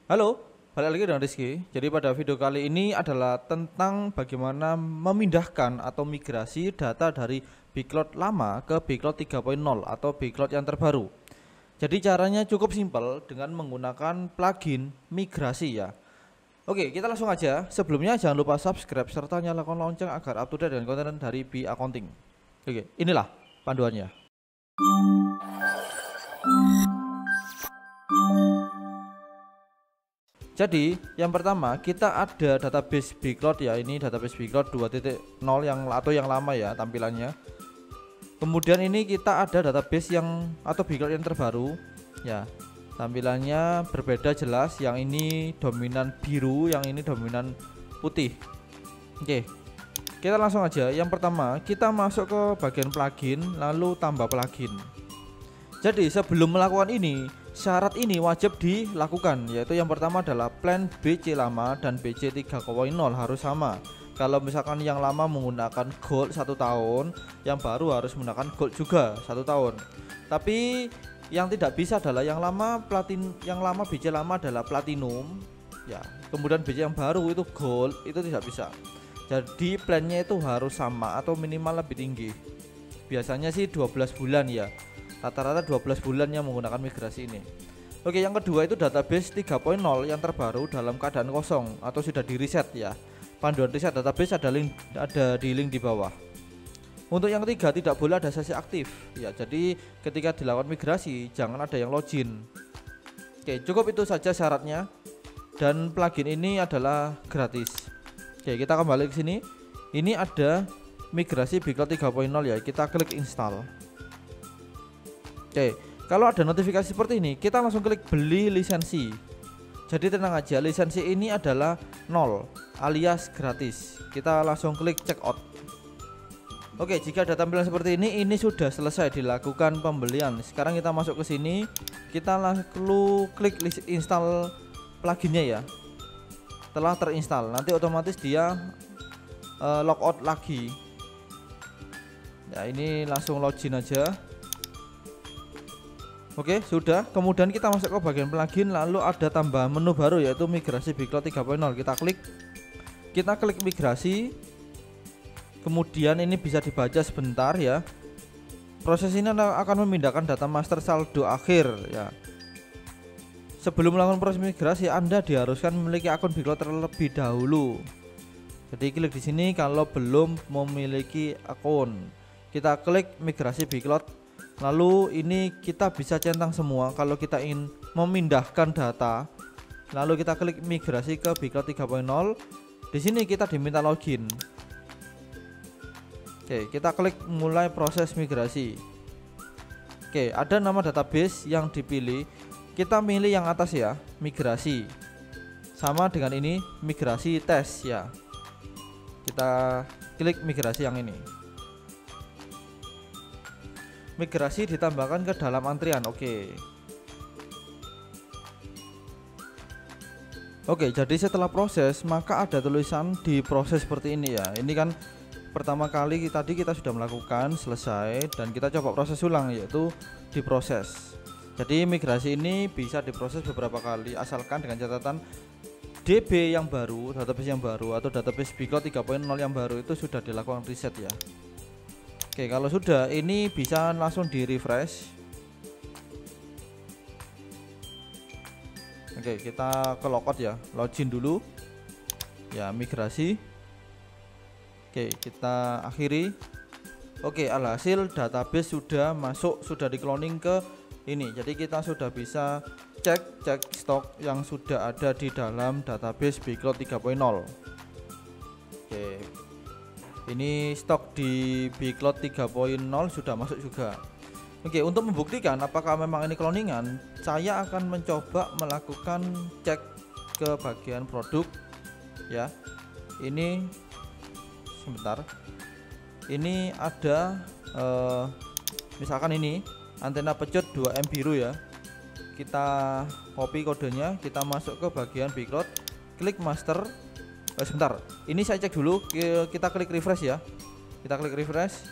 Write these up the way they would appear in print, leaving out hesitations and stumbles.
Halo, balik lagi dengan Rizky. Jadi pada video kali ini adalah tentang bagaimana memindahkan atau migrasi data dari Bcloud lama ke Bcloud 3.0 atau Bcloud yang terbaru. Jadi caranya cukup simpel dengan menggunakan plugin migrasi ya. Oke, kita langsung aja. Sebelumnya jangan lupa subscribe serta nyalakan lonceng agar up to date dengan konten dari B Accounting. Oke, inilah panduannya. Jadi yang pertama kita ada database Bcloud ya, ini database Bcloud 2.0 yang lama ya tampilannya. Kemudian ini kita ada database yang atau Bcloud yang terbaru ya. Tampilannya berbeda jelas, yang ini dominan biru, yang ini dominan putih. Oke. Kita langsung aja. Yang pertama kita masuk ke bagian plugin lalu tambah plugin. Jadi sebelum melakukan ini, syarat ini wajib dilakukan, yaitu yang pertama adalah plan BC lama dan BC 3.0 harus sama. Kalau misalkan yang lama menggunakan gold 1 tahun, yang baru harus menggunakan gold juga 1 tahun. Tapi yang tidak bisa adalah yang lama BC lama adalah platinum ya. Kemudian BC yang baru itu gold, itu tidak bisa. Jadi plannya itu harus sama atau minimal lebih tinggi. Biasanya sih 12 bulan ya. Rata-rata 12 bulan yang menggunakan migrasi ini. Oke, yang kedua itu database 3.0 yang terbaru dalam keadaan kosong atau sudah di reset ya. Panduan reset database ada di link di bawah. Untuk yang ketiga tidak boleh ada sesi aktif ya. Jadi ketika dilakukan migrasi jangan ada yang login. Oke, cukup itu saja syaratnya. Dan plugin ini adalah gratis. Oke, kita kembali ke sini. Ini ada migrasi Bcloud 3.0 ya. Kita klik install. Oke, kalau ada notifikasi seperti ini, kita langsung klik beli lisensi. Jadi tenang aja, lisensi ini adalah 0 alias gratis. Kita langsung klik check out. Oke, jika ada tampilan seperti ini sudah selesai dilakukan pembelian. Sekarang kita masuk ke sini, kita lalu klik install pluginnya ya. Telah terinstall, nanti otomatis dia logout lagi. Ya, ini langsung login aja. Oke, sudah. Kemudian kita masuk ke bagian plugin, lalu ada tambahan menu baru yaitu migrasi Bcloud 3.0. Kita klik migrasi. Kemudian ini bisa dibaca sebentar ya. Proses ini akan memindahkan data master saldo akhir ya. Sebelum melakukan proses migrasi, Anda diharuskan memiliki akun Bcloud terlebih dahulu. Jadi klik di sini kalau belum memiliki akun. Kita klik migrasi Bcloud. Lalu ini kita bisa centang semua kalau kita ingin memindahkan data. Lalu kita klik migrasi ke Bcloud 3.0. Di sini kita diminta login. Oke, kita klik mulai proses migrasi. Oke, ada nama database yang dipilih. Kita pilih yang atas ya, migrasi. Sama dengan ini, migrasi tes ya. Kita klik migrasi yang ini. Migrasi ditambahkan ke dalam antrian. Oke, jadi setelah proses maka ada tulisan di proses seperti ini ya. Ini kan pertama kali tadi kita sudah melakukan selesai dan kita coba proses ulang yaitu diproses. Jadi migrasi ini bisa diproses beberapa kali asalkan dengan catatan DB yang baru, database yang baru atau database Bcloud 3.0 yang baru itu sudah dilakukan reset ya. Oke, kalau sudah ini bisa langsung di refresh. Oke, kita ke logout ya, login dulu ya, migrasi. Oke, kita akhiri. Oke, alhasil database sudah masuk, sudah di cloning ke ini. Jadi kita sudah bisa cek stok yang sudah ada di dalam database Bcloud 3.0. Oke, ini stok di Bcloud 3.0 sudah masuk juga. Oke, untuk membuktikan apakah memang ini cloningan, saya akan mencoba melakukan cek ke bagian produk ya. Ini sebentar. Ini ada misalkan ini antena pecut 2M biru ya. Kita copy kodenya, kita masuk ke bagian Bcloud, klik master. Sebentar, ini saya cek dulu. Kita klik refresh ya. Kita klik refresh.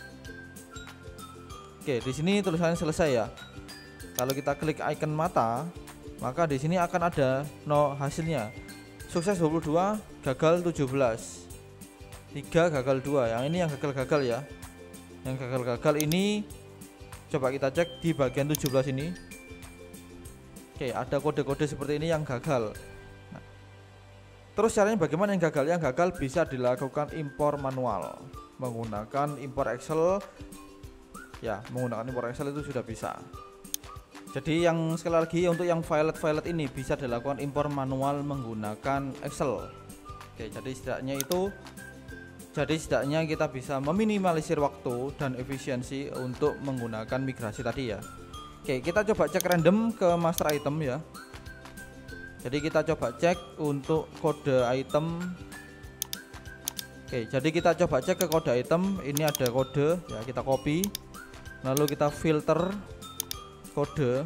Oke, di sini tulisannya selesai ya. Kalau kita klik icon mata, maka di sini akan ada hasilnya. Sukses 22, gagal 17. 3 gagal 2. Yang ini yang gagal-gagal ya. Yang gagal-gagal ini coba kita cek di bagian 17 ini. Oke, ada kode-kode seperti ini yang gagal. Nah, terus caranya bagaimana yang gagal? Yang gagal bisa dilakukan impor manual menggunakan impor Excel. Ya, menggunakan impor Excel itu sudah bisa. Jadi yang sekali lagi untuk yang violet ini bisa dilakukan impor manual menggunakan Excel. Oke, jadi setidaknya kita bisa meminimalisir waktu dan efisiensi untuk menggunakan migrasi tadi ya. Oke, kita coba cek random ke master item ya. Jadi kita coba cek untuk kode item. Oke, jadi kita coba cek ke kode item. Ini ada kode ya, kita copy. Lalu kita filter kode.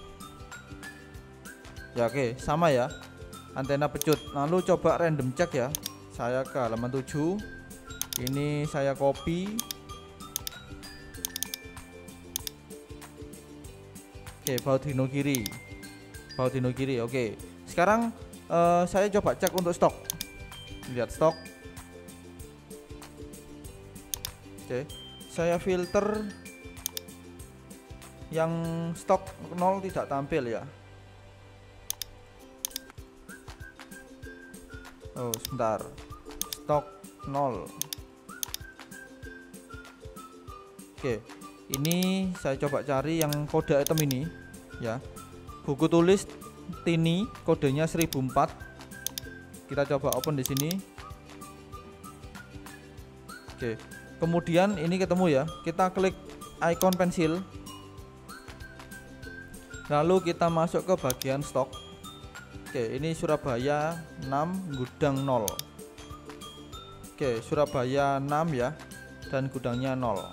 Ya oke, sama ya. Antena pecut. Lalu coba random check ya. Saya ke halaman 7. Ini saya copy. Oke, baut hino kiri. Baut hino kiri. Oke. Sekarang saya coba cek untuk stok. Lihat stok. Oke. Saya filter yang stok 0 tidak tampil ya. Oh, sebentar. Stok 0. Oke, ini saya coba cari yang kode item ini ya. Buku tulis Tini, kodenya 1004. Kita coba open di sini. Oke. Kemudian ini ketemu ya. Kita klik icon pensil. Lalu kita masuk ke bagian stok. Oke, ini Surabaya 6, gudang 0. Oke, Surabaya 6 ya. Dan gudangnya 0.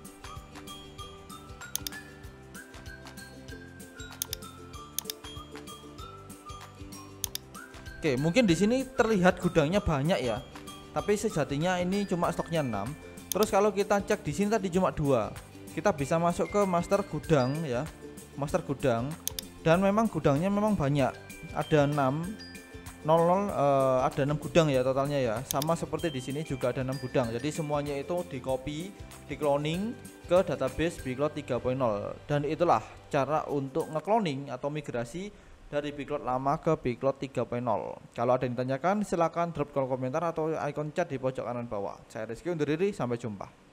Oke, mungkin di sini terlihat gudangnya banyak ya. Tapi sejatinya ini cuma stoknya 6. Terus kalau kita cek di sini tadi cuma 2. Kita bisa masuk ke master gudang ya. Master gudang, dan memang gudangnya memang banyak. Ada 6 ada 6 gudang ya totalnya ya. Sama seperti di sini juga ada 6 gudang. Jadi semuanya itu di copy, di cloning ke database Bcloud 3.0. Dan itulah cara untuk ngecloning atau migrasi dari Bcloud lama ke Bcloud 3.0. Kalau ada yang ditanyakan silahkan drop kolom komentar atau icon chat di pojok kanan bawah. Saya Rizky undur diri, sampai jumpa.